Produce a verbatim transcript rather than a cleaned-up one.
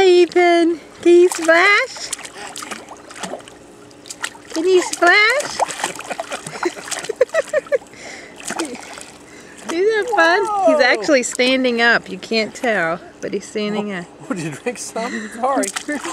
Ethan. Can you splash? Can you splash? Isn't that fun? Whoa. He's actually standing up. You can't tell, but he's standing up. Would you drink some? Sorry.